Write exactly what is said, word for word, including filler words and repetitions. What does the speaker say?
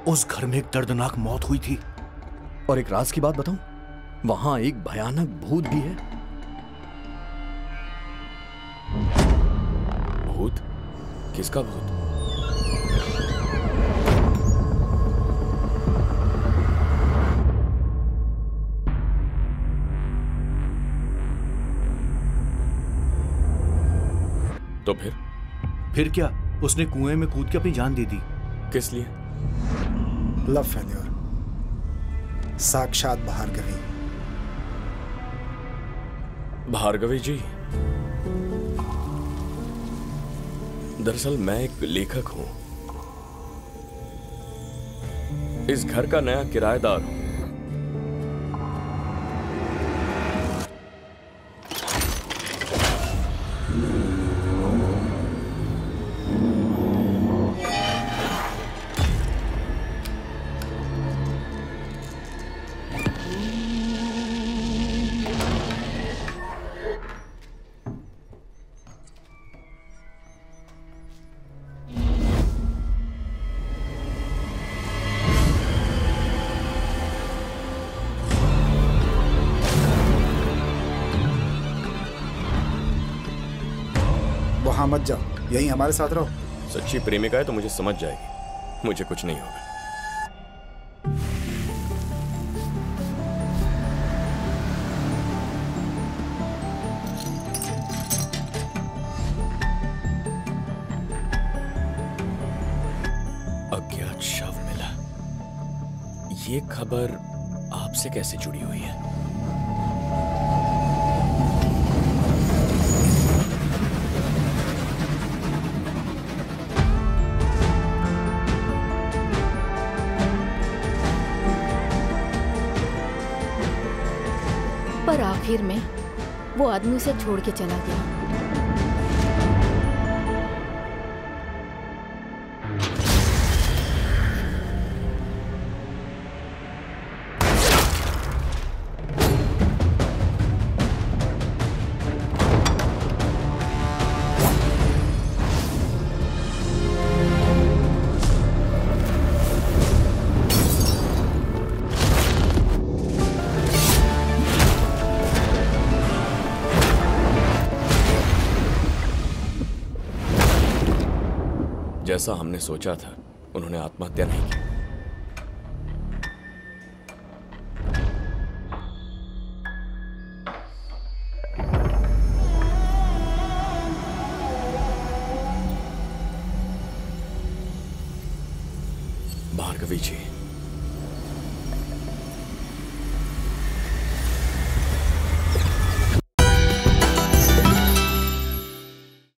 उस घर में एक दर्दनाक मौत हुई थी। और एक राज की बात बताऊं, वहां एक भयानक भूत भी है। भूत? किसका भूत? तो फिर फिर क्या, उसने कुएं में कूद के अपनी जान दे दी। किस लिए? लव फेल्योर, साक्षात भार्गवी। भार्गवी जी, दरअसल मैं एक लेखक हूं, इस घर का नया किराएदार हूं। वहां मत जाओ, यहीं हमारे साथ रहो। सच्ची प्रेमिका है तो मुझे समझ जाएगी, मुझे कुछ नहीं होगा। अज्ञात शव मिला, ये खबर आपसे कैसे जुड़ी हुई है? पर आखिर में वो आदमी उसे छोड़ के चला गया। जैसा हमने सोचा था, उन्होंने आत्महत्या नहीं की। भार्गवी जी,